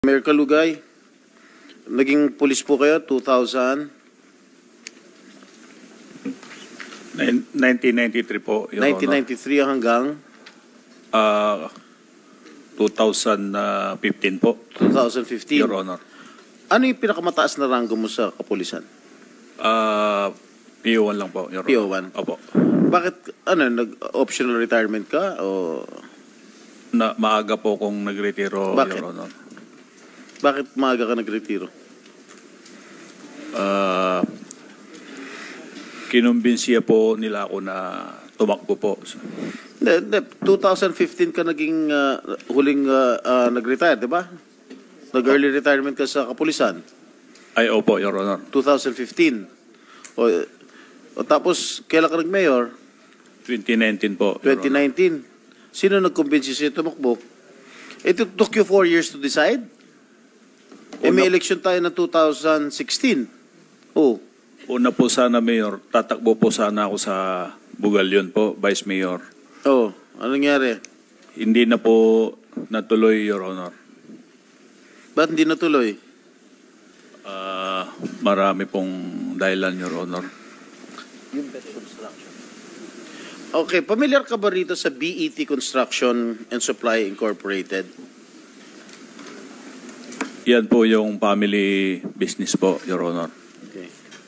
Mayor Kalugay, naging pulis po kayo 1993 po, Your 1993 hanggang Honor. 2015 po, 2015. Your Honor. Ano yung pinakamataas na ranggo mo sa kapulisan? PO1 lang po, Your Honor. PO1? Opo. Bakit, nag-optional retirement ka o Maaga po kung nagretiro, Bakit? Your Honor. bakit maaga ka nagretiro? Kinumbinsiya po nila ako na tumakbo po. Hindi, 2015 ka naging huling nag-retire, di ba? Nag-early retirement ka sa kapulisan. Ay, opo, Your Honor. 2015. O tapos, kailan ka nag-mayor? 2019 po, Your Honor. 2019. Sino nag-convince siya tumakbo? It took you 4 years to decide? May election tayo na 2016. Oh. Una po sana, Mayor, tatakbo po sana ako sa Bugalyon po, Vice Mayor. Oh, ano nangyari? Hindi na po natuloy, Your Honor. Ba't hindi natuloy? Marami pong dahilan, Your Honor. Okay, familiar ka ba rito sa BET Construction and Supply Incorporated? Yan po yung family business po, Your Honor. Okay.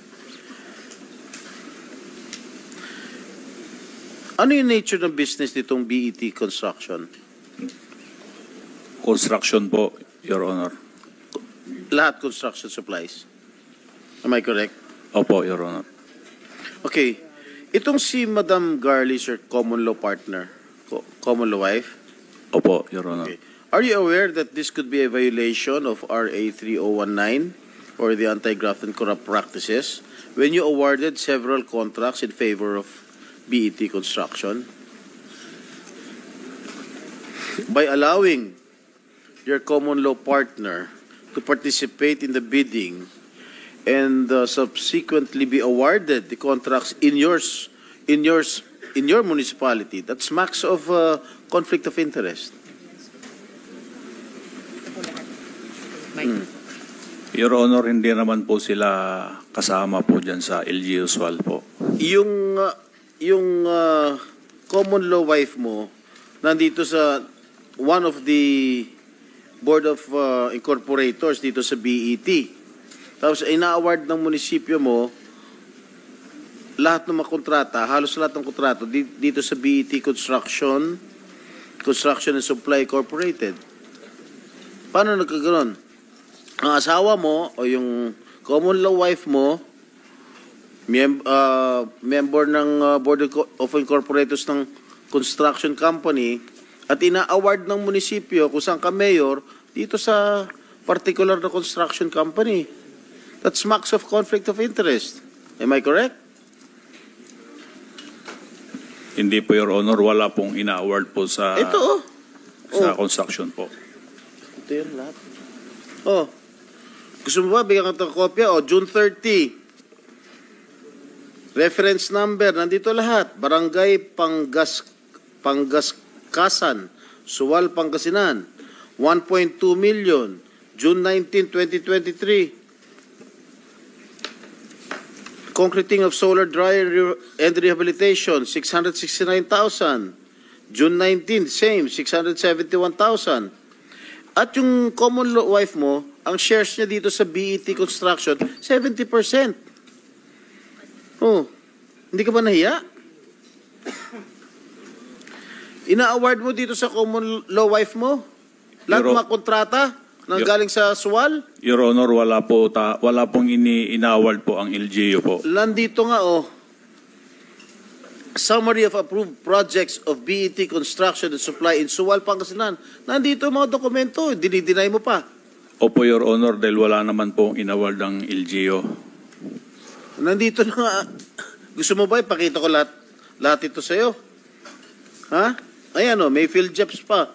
Ano yung nature ng business nitong BET Construction? Construction po, Your Honor. Lahat construction supplies. Am I correct? Opo, Your Honor. Okay. Itong si Madam Garly, sir, common law partner, common law wife. Opo, Your Honor. Okay. Are you aware that this could be a violation of RA 3019 or the Anti-Graft and Corrupt Practices when you awarded several contracts in favor of BET Construction? By allowing your common law partner to participate in the bidding and subsequently be awarded the contracts in your municipality, that smacks of conflict of interest. Your Honor, hindi naman po sila kasama po dyan sa LG Usual po. Yung common law wife mo nandito sa one of the board of incorporators dito sa BET. Tapos ina-award ng munisipyo mo lahat ng mga kontrata, halos lahat ng kontrata dito sa BET Construction and Supply Incorporated. Paano nagkaganon? Ang asawa mo o yung common law wife mo, member ng Board of Incorporators ng construction company at ina-award ng munisipyo kung saan ka mayor dito sa particular na construction company. That smacks of conflict of interest. Am I correct? Hindi po, Your Honor. Wala pong ina-award po sa, sa construction po. Ito yun lahat. Oh. Gusto mo ba bigyan ka ng kopya? June 30. Reference number, nandito lahat. Barangay Panggaskasan, Suwal, Pangasinan. 1.2 million. June 19, 2023. Concreting of solar dryer and rehabilitation, 669,000. June 19, same, 671,000. At yung common law wife mo, ang shares niya dito sa BET Construction, 70%. Oh, hindi ka ba nahiya? Ina-award mo dito sa common law wife mo? Lahat ng mga kontrata nang galing sa SWAL? Your Honor, wala pong ina-award po ang LGU po. Nandito nga Summary of approved projects of BET Construction and Supply in Suwal, Pangasinan. Nandito mga dokumento, dinideny mo pa. Opo, Your Honor, dahil wala naman pong inaward ang LGU. Nandito na nga. Gusto mo ba ipakita ko lahat ito sa'yo? Ha? Ayan may field jobs pa.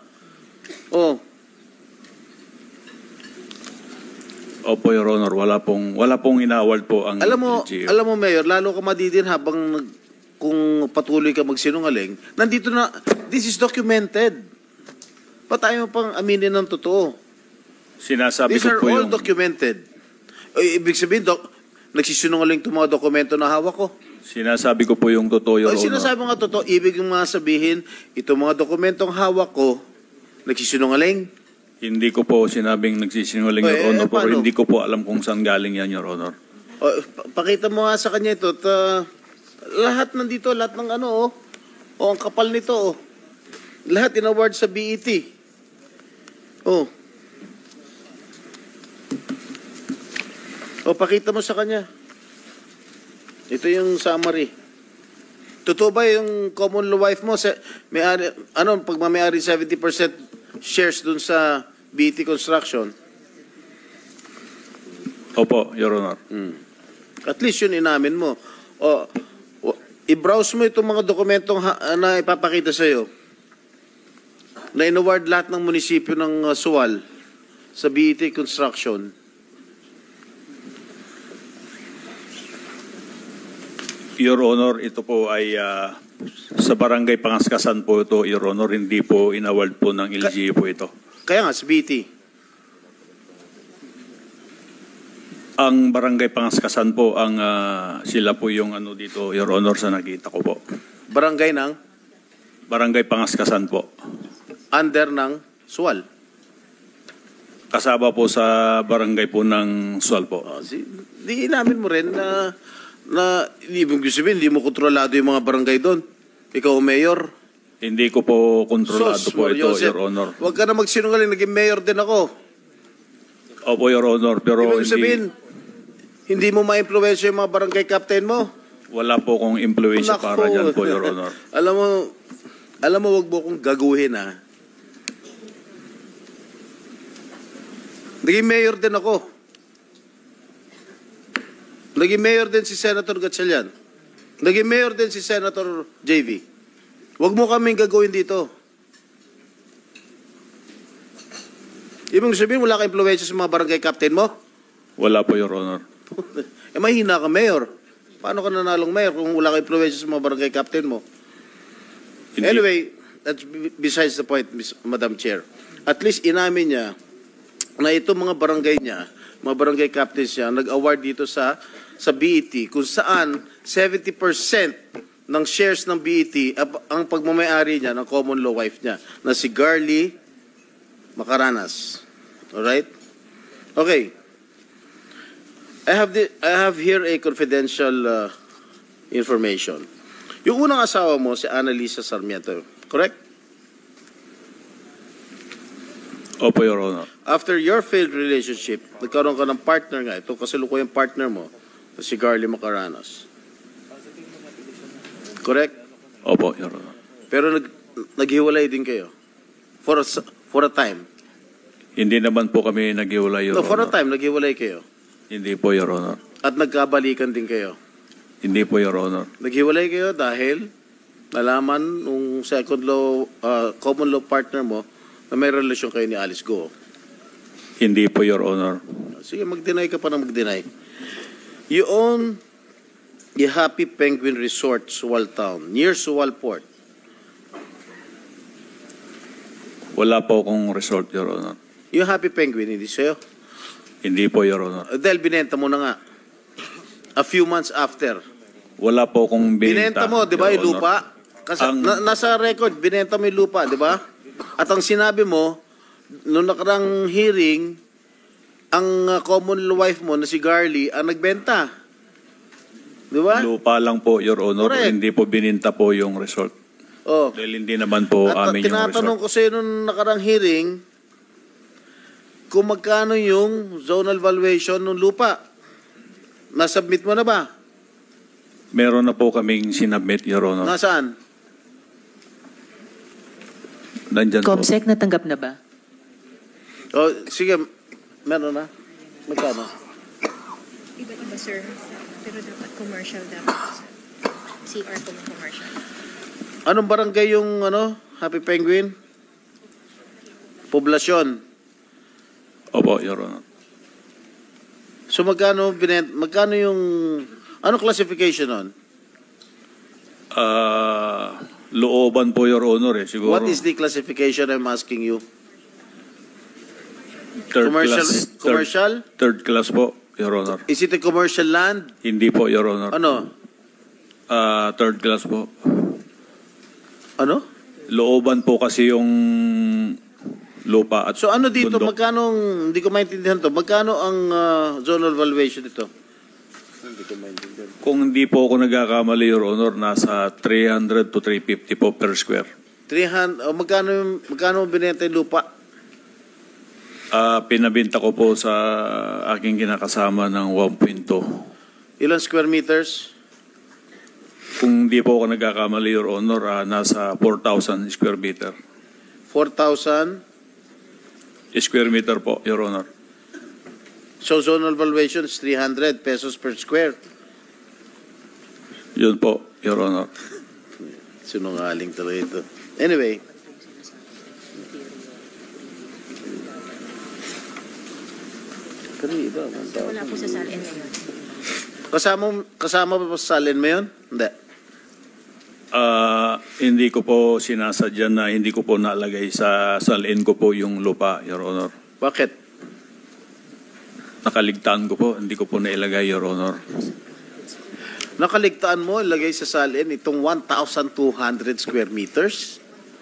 Opo, Your Honor, wala pong ina-award po ang LGU. Alam mo, Mayor, lalo ka madidin habang kung patuloy ka magsinungaling, nandito na, this is documented. Pa tayo pang aminin ng totoo? Sinasabi These ko are po all yung... documented. Ibig sabihin, nagsisinungaling itong mga dokumento na hawak ko. Sinasabi ko po yung totoo, Your Honor. Sinasabi mo nga totoo, ibig yung mga sabihin, itong mga dokumentong hawak ko, nagsisinungaling. Hindi ko po sinabing nagsisinungaling, Your Honor, pero paano? hindi ko po alam kung saan galing yan, Your Honor. Pakita mo nga sa kanya ito. Lahat nandito, lahat ng ano, ang kapal nito, Lahat in-award sa BET. Pakita mo sa kanya. Ito yung summary. Totoo ba yung common law wife mo? May-ari, pag may-ari 70% shares dun sa BET Construction? Opo, Your Honor. At least yun inamin mo. I-browse mo itong mga dokumentong na ipapakita sa'yo. Na in-award lahat ng munisipyo ng Suwal sa BET Construction. Your Honor, ito po ay sa barangay Pangaskasan po ito, Your Honor. Hindi po in-award po ng LGU po ito. Kaya nga, sa BET. Ang barangay Pangaskasan po, sila po yung dito, Your Honor, sa nakita ko po. Barangay ng? Barangay Pangaskasan po. Under ng Suwal. Kasama po sa barangay po ng Suwal po. Di inamin mo rin na ibig sabihin, hindi mo kontrolado yung mga barangay doon. Ikaw mayor. Hindi ko po kontrolado po ito, Joseph, Your Honor. Huwag ka na magsinungaling, naging mayor din ako. Opo, Your Honor, pero Ibig sabihin, hindi mo ma-influensya yung mga barangay captain mo. wala po kong impluensya para dyan po, Your Honor. Alam mo, wag mo kong gaguhin, ha? Naging mayor din ako. Naging mayor din si Senator Gatchalian. Naging mayor din si Senator JV. Huwag mo kaming gagawin dito. Ibig sabihin, wala ka impluensya sa mga barangay captain mo? Wala po, Your Honor. Mahina ka, mayor. Paano ka nanalong mayor kung wala ka impluensya sa mga barangay captain mo? Hindi. Anyway, that's besides the point, Madam Chair. At least inamin niya na itong mga barangay niya, mga barangay captains niya, nag-award dito sa BET kung saan 70% ng shares ng BET ang pagmamayari niya ng common law wife niya na si Garly Macaranas. Alright? Okay. I have here a confidential information. Yung unang asawa mo, si Annalisa Sarmiento, correct? Opo, Your Honor. After your failed relationship, nagkaroon ka ng partner nga. Ito kasalukuyang partner mo, si Garly Macaranas. Correct? Opo, Your Honor. Pero naghiwalay din kayo. For a time. Hindi naman po kami naghiwalay, Your No, for a Honor. time, naghiwalay kayo. Hindi po, Your Honor. At nagkabalikan din kayo. Hindi po, Your Honor. Naghiwalay kayo dahil nalaman nung common law partner mo na may relasyon kayo ni Alice Go. Hindi po, Your Honor. Sige, mag-deny ka pa na mag-deny. You own the Happy Penguin Resort, Suwal Town, near Suwal Port. Wala po akong resort, Your Honor. Yung Happy Penguin, hindi sa'yo? Hindi po, Your Honor. Dahil binenta mo na nga. A few months after. Wala po akong Binenta mo, di ba, yung lupa? Kasi nasa record, binenta mo yung lupa, di ba? At ang sinabi mo, noong nakarang hearing, ang common law wife mo na si Garly ang nagbenta. Di ba? Lupa lang po, Your Honor. Correct. Hindi po bininta po yung resort. Oh. Dahil hindi naman po At amin yung tinatanong resort. ko sa'yo noong nakarang hearing, kung magkano yung zonal valuation ng lupa. Nasubmit mo na ba? Meron na po kaming sinabmit, Your Honor. Nasaan? Nandyan po. Comsec, natanggap na ba? Oh, sige, meron na. Magkano? Iba-iba, sir. Pero dapat commercial dapat. CR po ng commercial. Anong barangay yung Happy Penguin? Poblasyon. Opo, Your Honor. So magkano yung anong classification nun? Looban po, Your Honor, siguro. What is the classification I'm asking you? Commercial? Third class po, Your Honor. Is it a commercial land? Hindi po, Your Honor. Ano? Third class po. Ano? Looban po kasi yung lupa at So ano dito, bundok. magkano, hindi ko maintindihan to, magkano ang zonal valuation dito? Hindi ko maintindihan. Kung hindi po ako nagkakamali, Your Honor, nasa 300 to 350 po per square. 300, magkano binenta yung lupa? Pinabinta ko po sa aking kinakasama ng 1.2. Ilan square meters? Kung hindi po ako nagkakamali, Your Honor, nasa 4,000 square meter. 4,000? Square meter po, Your Honor. So zonal valuation is 300 pesos per square. Yun po, Your Honor. Sinungaling talaga ito. Anyway. Pero iba, So, wala po sa salin na yun. kasama ba sa salin mo yun? Hindi. Hindi ko po sinasadya na hindi ko po nalagay sa salin ko po yung lupa, Your Honor. Bakit? Nakaligtaan ko po, hindi ko po nailagay, Your Honor. Nakaligtaan mo, ilagay sa salin itong 1,200 square meters?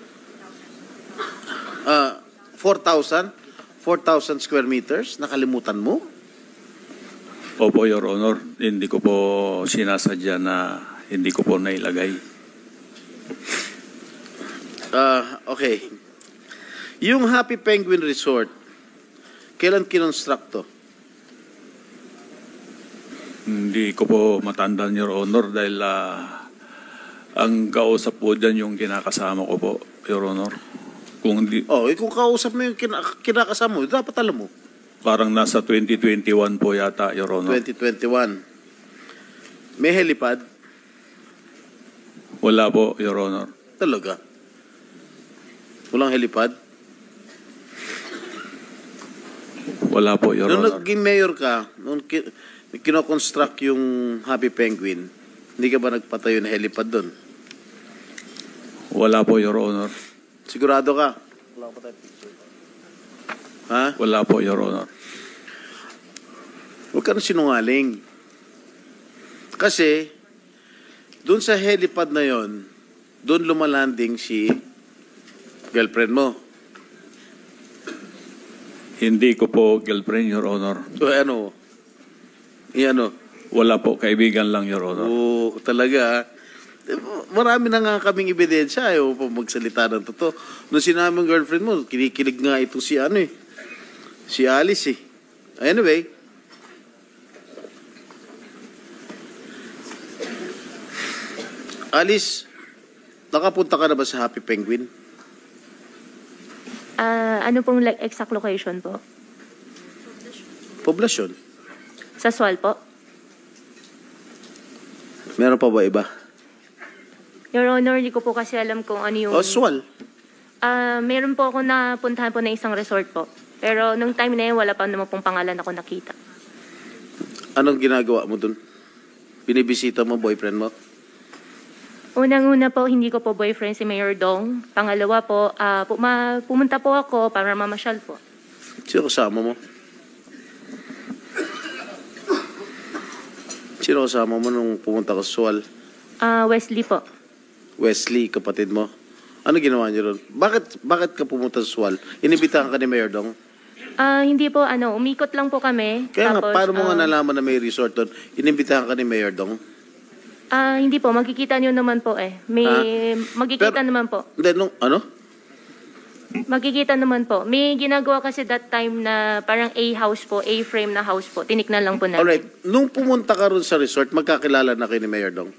4,000 square meters? Nakalimutan mo? Opo, Your Honor, hindi ko po sinasadya na hindi ko po nailagay. Okay. Yung Happy Penguin Resort, kailan kinonstruct to? Hindi ko po matandaan, Your Honor, dahil ang kausap po dyan yung kinakasama ko po, Your Honor. Kung hindi, Kung kausap mo yung kinakasama mo, dapat alam mo. parang nasa 2021 po yata, Your Honor. 2021. May helipad? Wala po, Your Honor. Talaga? Walang helipad? Wala po, Your Nung Honor. naging mayor ka, nung kinoconstruct yung Happy Penguin, hindi ka ba nagpatayo ng helipad doon? Wala po, Your Honor. Sigurado ka? Wala pa tayo picture. Ha? Wala po, Your Honor. Huwag ka na sinungaling. Kasi, doon sa helipad na yon, doon lumalanding si girlfriend mo. Hindi ko po girlfriend, Your Honor. So, ano? Ano? Wala po, kaibigan lang, Your Honor. Oo, talaga. Marami na nga kaming ebidensya. Ayaw pa magsalita ng totoo. Nung sinabi ng girlfriend mo, kinikilig nga ito si si Alice eh. Anyway. Alice, nakapunta ka na ba sa Happy Penguin? Ano pong exact location po? Poblasyon. Sa Sual po? Meron pa ba iba? Your Honor, di ko po kasi alam kung ano yung... Oswal. Meron po ako napuntahan po na isang resort po. Pero nung time na yun, wala pa naman pong pangalan ako nakita. Anong ginagawa mo dun? Binibisita mo boyfriend mo? Unang-una po, hindi ko po boyfriend si Mayor Dong. Pangalawa po, pumunta po ako para mamasyal po. Sino kasama mo? Sino kasama mo nung pumunta ka sa Sual? Wesley po. Wesley, kapatid mo. Ano ginawa niyo ron? Bakit ka pumunta sa Sual? Inibitahan ka ni Mayor Dong? Hindi po, umikot lang po kami. Kaya Tapos, nga, paano mo nga nalaman na may resort doon? Inibitahan ka ni Mayor Dong? hindi po, magkikita niyo naman po eh. Magkikita naman po. Hindi, ano? Magkikita naman po. May ginagawa kasi that time na parang A-house po, A-frame na house po. Tiniknan lang po namin. Alright, nung pumunta ka ron sa resort, magkakilala na kayo ni Mayor Dong?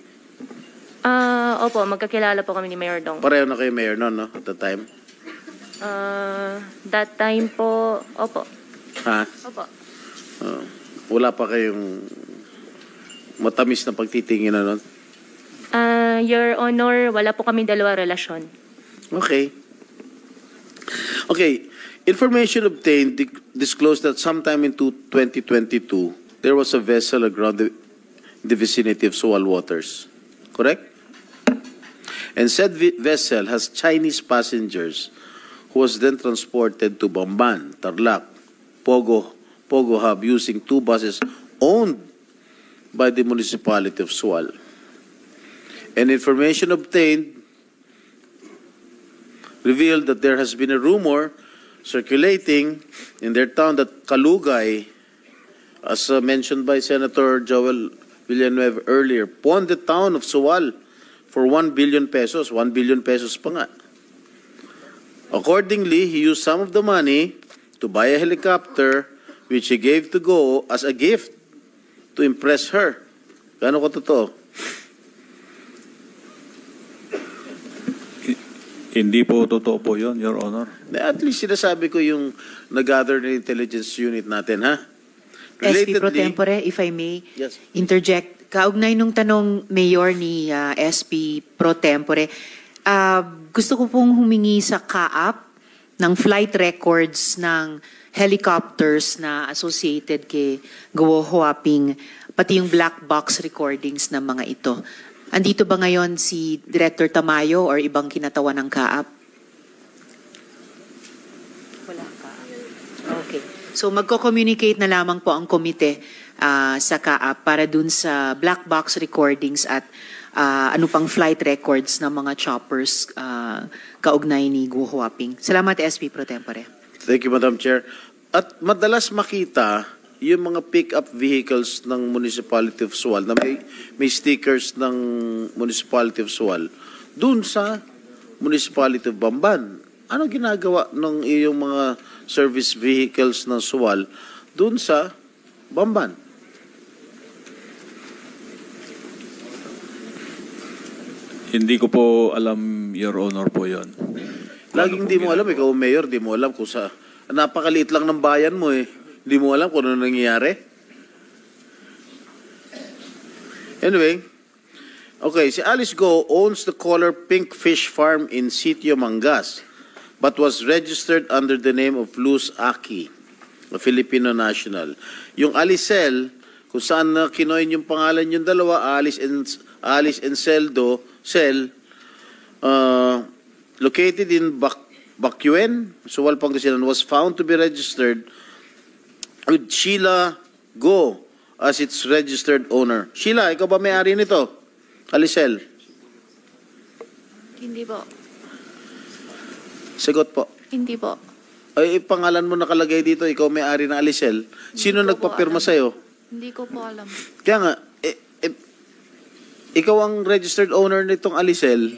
Opo, magkakilala po kami ni Mayor Dong. Pareho na kayo Mayor noon, no? At that time? That time po, opo. Ha? Opo. Wala pa kayong matamis na pagtitingin na nun? Your Honor, wala po kami dalawa relasyon. Okay. Okay. Information obtained disclosed that sometime in 2022, there was a vessel aground in the vicinity of Sual waters. Correct? And said vessel has Chinese passengers who was then transported to Bamban, Tarlac, Pogo Hub using 2 buses owned by the municipality of Sual. And information obtained revealed that there has been a rumor circulating in their town that Kalugay, as mentioned by Senator Joel Villanueva earlier, pawned the town of Sual for 1 billion pesos. 1 billion pesos pa nga. Accordingly, he used some of the money to buy a helicopter which he gave to Go as a gift to impress her. Gaano ko totoo? Hindi po totoo po yun, Your Honor. At least sinasabi ko yung nag-gather na intelligence unit natin, ha? SP Pro Tempore, if I may Yes. interject. Kaugnay nung tanong Mayor ni SP Pro Tempore, gusto ko pong humingi sa CAAP ng flight records ng helicopters na associated kay Guo Huaping, pati yung black box recordings ng mga ito. Andito ba ngayon si Director Tamayo or ibang kinatawan ng CAAP? Wala CAAP. Okay. So magko-communicate na lamang po ang komite sa CAAP para dun sa black box recordings at ano pang flight records ng mga choppers kaugnay ni Guo Huaping. Salamat, SP Pro Tempore. Thank you, Madam Chair. At madalas makita yung mga pick-up vehicles ng Municipality of Sual na may stickers ng Municipality of Sual dun sa Municipality of Bamban. Ano ginagawa ng iyong mga service vehicles ng Sual dun sa Bamban? Hindi ko po alam, Your Honor, po yun. Laging di mo alam, ikaw mayor, di mo alam kung sa... Napakaliit lang ng bayan mo eh. Di mo alam kung ano nangyayari. Anyway, okay, si Alice Go owns the Color Pink Fish Farm in Sitio Mangas but was registered under the name of Luz Aki, a Filipino national. Yung Alicel, kung saan na kinoin yung pangalan yung dalawa, Alice and Cel, located in Bacuén, Sual, Pangasinan, was found to be registered with Sheila Go as its registered owner. Sheila, ikaw ba may-ari nito? Alicel? Hindi po. Sagot po. Hindi po. Ay, pangalan mo nakalagay dito, ikaw may-ari ng Alicel. Sino Hindi ko po nagpapirma alam. sa'yo? Hindi ko po alam. Kaya nga, ikaw ang registered owner nitong Alicel.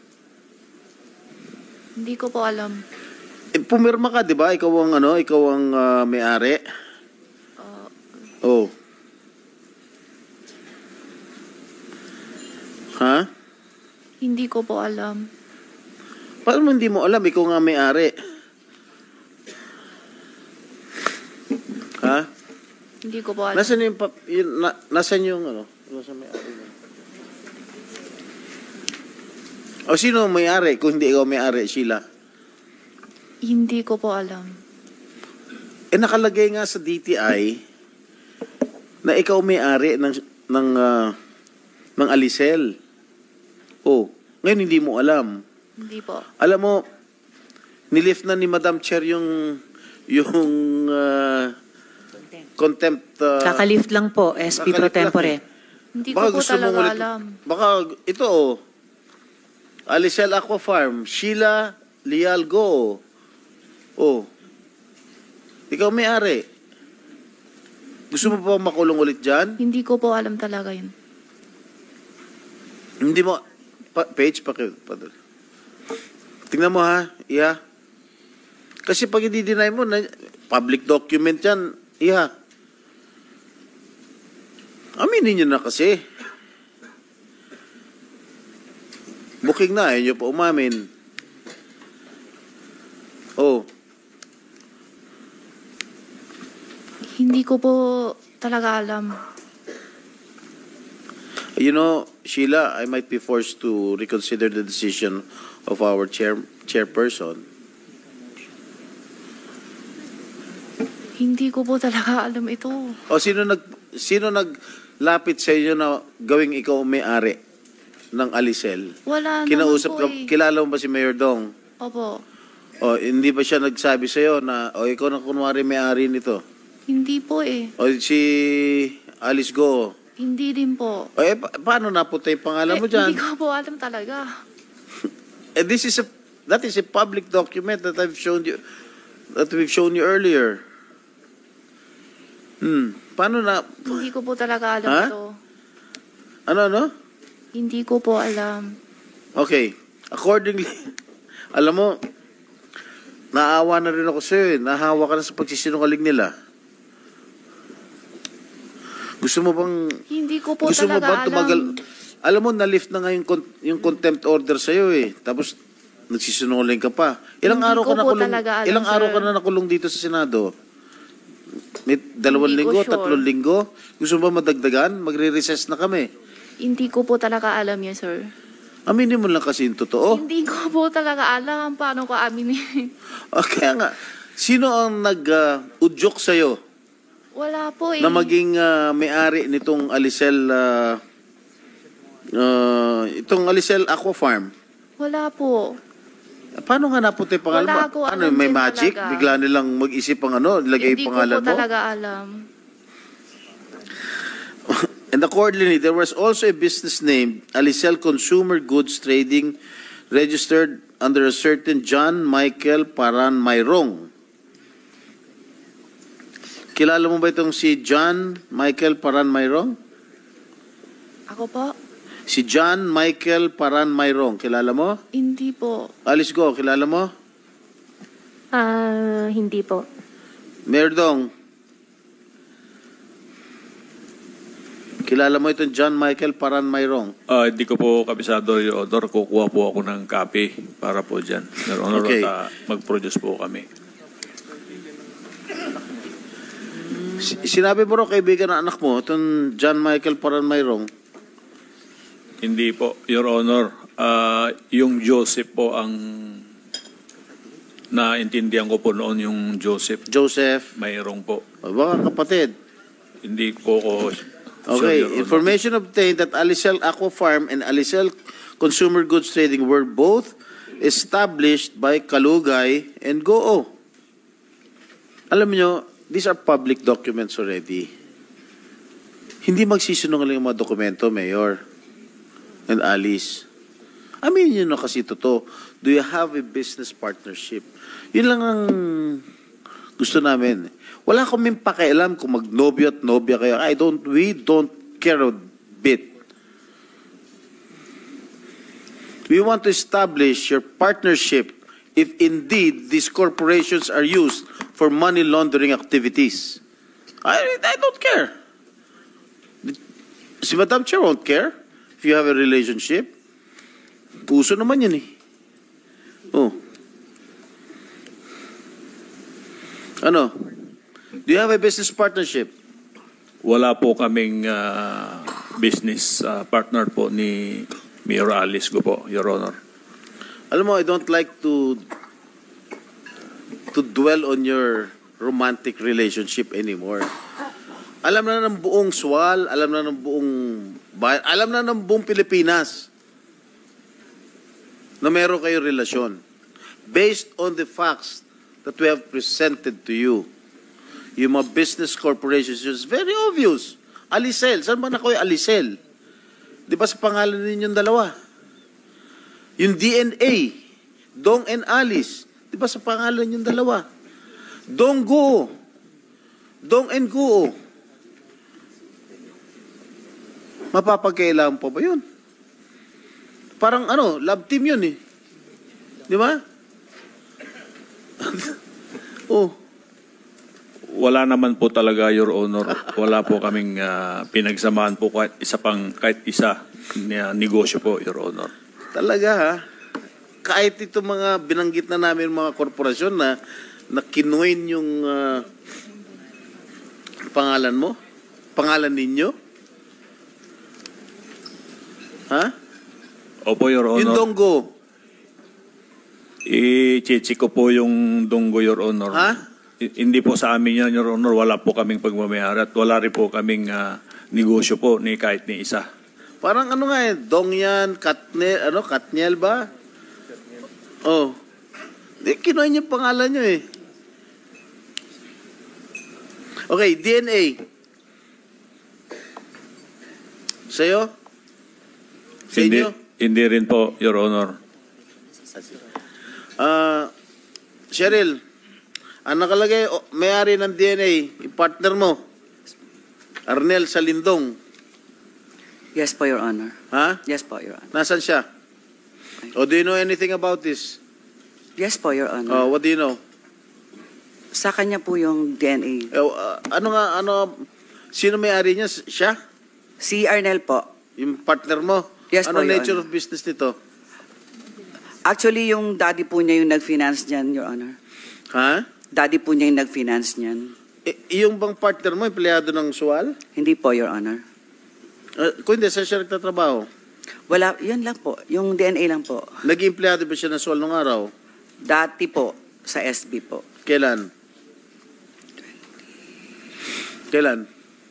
Hindi ko po alam. Pumirma ka, di ba? Ikaw ang may-ari. Oh. Ha? Hindi ko po alam. Paano mo hindi mo alam? Ikaw nga may-ari. Ha? Hindi ko po alam. Nasaan yung, nasaan yung nasaan may-ari mo? O sino ang may-ari kung hindi ikaw may-ari, Sheila? Hindi ko po alam. Nakalagay nga sa DTI na ikaw may-ari ng Alicel. Oh, ngayon hindi mo alam. Hindi po. Alam mo, nilift na ni Madam Chair yung contempt. Kakalift lang po, SP Pro Tempore. Hindi ko po talaga alam. Baka ito, Alicel Aqua Farm, Sheila Leal Go. Oh. Ikaw may-ari. Gusto mo pa makulong ulit dyan? Hindi ko po alam talaga yun. Hindi mo, page pa. Tingnan mo ha, Iha. Kasi pag i-deny mo, public document yan, Iha. Aminin nyo na kasi. Booking na, ayaw nyo pa umamin. Oh. Hindi ko po talaga alam. You know, Sheila, I might be forced to reconsider the decision of our chairperson. Hindi ko po talaga alam ito. O sino naglapit sa inyo na gawing ikaw may-ari ng Alicel? Wala Kinausap naman po ka, kilala mo ba si Mayor Dong? Opo. O, hindi ba siya nagsabi sa'yo na, o, ikaw na kunwari may-ari nito? Hindi po eh. O, si Alice Go. Hindi din po. O, paano napunta yung pangalan mo dyan? Hindi ko po alam talaga. That is a public document that I've shown you, that we've shown you earlier. Paano na? Hindi ko po talaga alam Ha? ito. Ano? Hindi ko po alam. Okay. Accordingly, alam mo, naawa na rin ako sa'yo eh. Nahawa ka na sa pagsisinungaling nila. Gusto mo bang... Hindi ko po Gusto mo talaga bang tumagal? alam. Alam mo, na-lift na nga yung contempt order sa'yo eh. Tapos, nagsisinungaling ka pa. Ilang Hindi araw ko ka po nakulong? talaga alam, Ilang araw sir. ka na nakulong dito sa Senado? May 2 Hindi ko linggo, sure. 3 linggo? Gusto mo ba madagdagan? Magre-recess na kami. Hindi ko po talaga alam yan, sir. Aminin mo lang kasi yung totoo. Hindi ko po talaga alam paano ko aminin. Kaya nga, sino ang nag-udyok sa'yo Wala po eh. na maging may-ari nitong Alicel, itong Alicel Aqua Farm? Wala po. Paano nga napunta yung pangalan mo? Wala ko Ano, alam may din magic? talaga. Bigla nilang mag-isip ang ilagay Hindi yung ko pangalan po mo? talaga alam. And accordingly, there was also a business named Alicel Consumer Goods Trading registered under a certain John Michael Paran Mayrong. Kilala mo ba itong si John Michael Paran Mayrong? Ako po? Si John Michael Paran Mayrong, kilala mo? Hindi po. Alice Go, kilala mo? Hindi po. Merdong, kilala mo itong John Michael Paran Mayrong? Hindi ko po kabisado, Your Honor. Kukuha po ako ng copy para po dyan. Your Honor, Okay. at mag-produce po kami. Sinabi mo rin kaibigan ng anak mo, itong John Michael Paran Mayrong. Hindi po, Your Honor. Yung Joseph po ang naintindihan ko po noon, yung Joseph. Joseph, Mayroong po. baka kapatid. Hindi po ko... Okay, Your Honor. information obtained that Alicel Aqua Farm and Alicel Consumer Goods Trading were both established by Kalugay and Goo. Alam niyo, these are public documents already. Hindi magsisinungaling ang mga dokumento, Mayor and Alice. Aminin niyo na kasi totoo. Do you have a business partnership? Yun lang ang gusto namin. Wala kaming pakialam kung magnobyo at nobya kayo. We don't care a bit. We want to establish your partnership if indeed these corporations are used for money laundering activities. I don't care. Si Madam Chair won't care if you have a relationship. Puso naman yun eh. Oh. Ano? Do you have a business partnership? Wala po kaming business partner po ni Mayor Alice ko po, Your Honor. Alam mo, I don't like to dwell on your romantic relationship anymore. Alam na ng buong Sual, alam na ng buong bayan, alam na ng buong Pilipinas na meron kayo relasyon. Based on the facts that we have presented to you, yung mga business corporations, it's very obvious. Alicel, saan ba na kayo Alicel? Di ba sa pangalan ninyong dalawa? Yung DNA, Dong and Alice, di ba sa pangalan yung dalawa? Dong Guo, Dong and Guo. Mapapagkailangan pa ba yun? Parang love team yun eh. Di ba? Oh. Wala naman po talaga, Your Honor. Wala po kaming pinagsamaan po kahit isa na negosyo po, Your Honor. Talaga ha? Kahit ito mga binanggit na namin mga korporasyon na kinuin yung pangalan mo? Pangalan ninyo? Ha? Opo, Your Honor. Yung Donggo? I-check ko po yung Donggo, Your Honor. Ha? Hindi po sa amin yan, Your Honor. Wala po kaming pagmamayari at wala rin po kaming negosyo po ni kahit ni isa. Parang Dong yan, Katniel ba? Oh. Kinuha niya pangalan niyo eh. Okay, DNA. Sa'yo? Sa inyo? Hindi rin po, Your Honor. Cheryl, ang nakalagay, may-ari ng DNA, yung partner mo, Arnel Salindong. Yes po, Your Honor. Ha? Yes po, Your Honor. Nasaan siya? O do you know anything about this? Yes po, Your Honor. What do you know? Sa kanya po yung DNA. Sino may-ari niya? Siya? Si Arnel po. Yung partner mo? Yes ano po, Your nature Honor. of business nito? Actually, yung daddy po niya yung nag-finance niyan, Your Honor. Ha? Daddy po niya yung nag-finance niyan. Yung bang partner mo, empleyado ng SWAL? Hindi po, Your Honor. Kung hindi, saan siya nagtatrabaho? Wala, yun lang po. Yung DNA lang po. Naging empleyado ba siya ng SWAL nung araw? Dati po, sa SB po. Kailan? Kailan?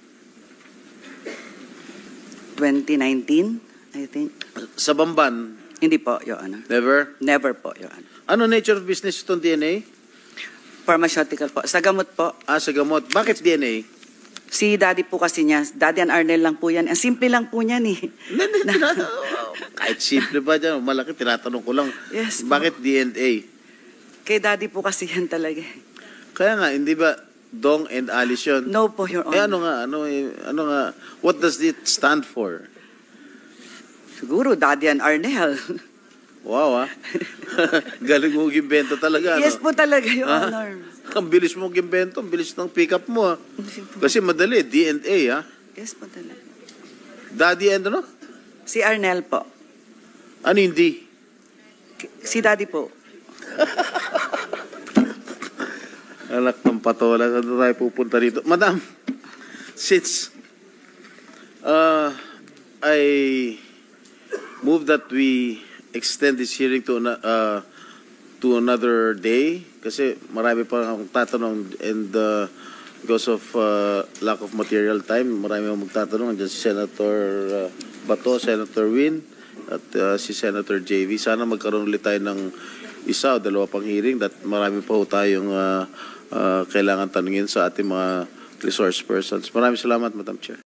2019, I think. Sa Bamban? Hindi po, Your Honor. Never? Never po, Your Honor. Ano nature of business itong DNA? Pharmaceutical po. Sa gamot po. Sa gamot. Bakit DNA? Si daddy po kasi niya. Daddy and Arnel lang po yan. Ang simple lang po niyan eh. Kahit simple ba dyan, malaki, tinatanong ko lang. Yes po. Bakit DNA? Kay daddy po kasi yan talaga. Kaya nga, hindi ba Dong and Alice yun? No po, Your Honor. Ano nga, what does it stand for? Siguro, Daddy and Arnel. Wow, galing mo gimbento talaga. Yes po talaga, Your Ha? Honor. Ang bilis mo gimbento, ang bilis ng pick-up mo. Kasi madali, DNA, ha? Yes po talaga. Daddy and ano? Si Arnel po. Ano hindi? Si Daddy po. Alak ng patola. Saan tayo pupunta dito? Madam, since I move that we extend this hearing to another day kasi marami pa akong tatanong and because of lack of material time, marami akong magtatanong. Andiyan si Senator Bato, Senator Win, at si Senator JV. Sana magkaroon ulit tayo ng isa o dalawa pang hearing that marami pa ho tayong kailangan tanungin sa ating mga resource persons. Maraming salamat, Madam Chair.